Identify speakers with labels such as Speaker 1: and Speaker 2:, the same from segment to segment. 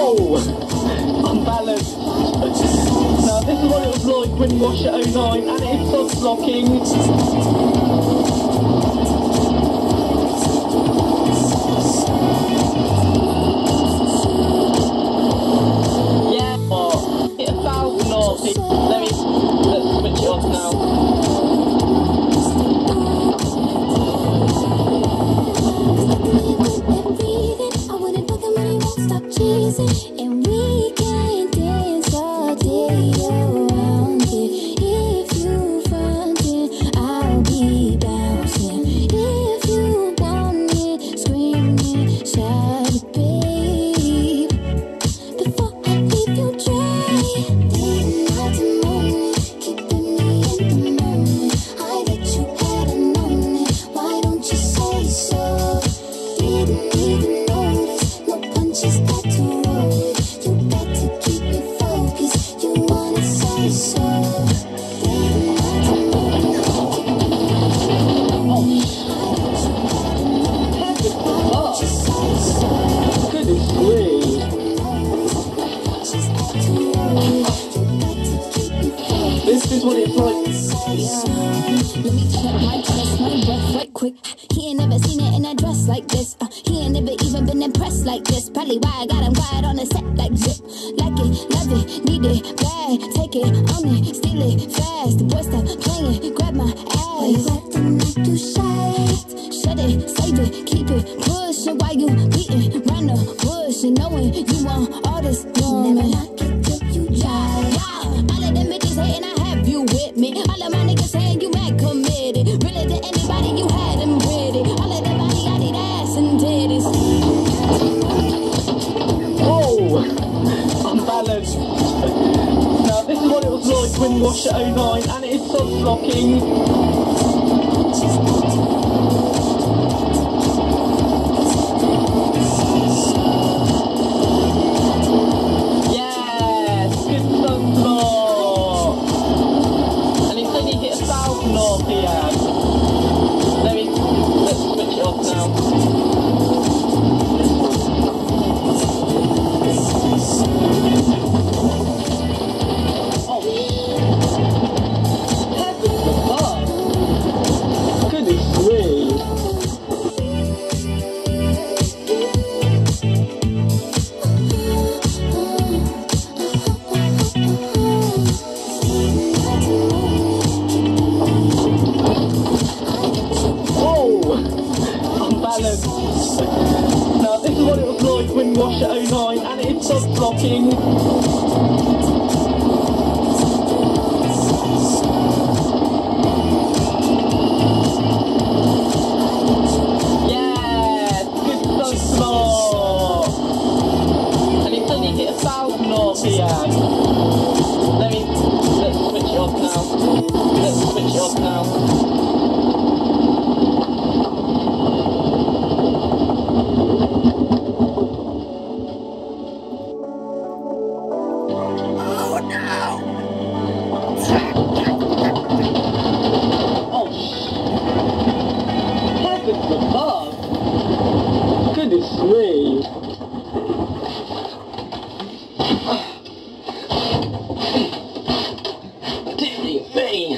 Speaker 1: Oh, unbalanced. Now this is what it was like when you wash at 09 and it is soft blocking. Yeah, what? Hit 1,000 off. Let's switch it off now.
Speaker 2: And we can dance all day around it. If you front it, I'll be bouncing. If you want it, scream it, shout it, babe. Before I leave you dry, day and night and morning, keeping me in the moment. I bet you hadn't known it. Why don't you say so? Didn't even notice. No punches got to roll it. You got to keep me focused. You wanna say so? Day and night and morning, keeping me in the moment. I bet you hadn't known it. Why don't you say so?
Speaker 1: Goodness me. This is what it's like.
Speaker 2: Let me check my chest, my breath right quick. He ain't never seen it in a dress like this. He ain't never even been impressed like this. Probably why I got him quiet on the set like zip. Like it, love it, need it, bad. Take it, own it, steal it, fast. The boy stop playing, grab my ass. Why you acting like you shy? Shut it, save it, keep it, pushing. While you beating round the bush and knowing you want all this woman. Never knock it till you try. Yeah, all of them bitches hating, I have you with me. All of my niggas saying you mad committed. Really to anybody you had them pretty. All of them body, I need ass and titties.
Speaker 1: Oh, unbalanced. Now this is what it was like when you wash at 09 and it is soft blocking. Now this is what it was like when you wash at 09 and it is soft blocking. Yeah, good sunspot. And it's only hit 1,000 RPM. Let's switch it off now. Let's switch it off now. Goodness me. Dear me.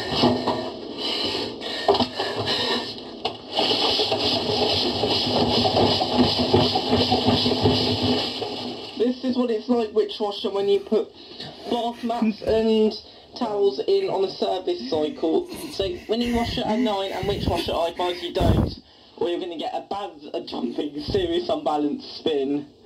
Speaker 1: This is what it's like witch washer when you put bath mats and towels in on a service cycle. So when you wash it at 9 and witch wash it, I advise you don't, or you're going to get a jumping, serious unbalanced spin.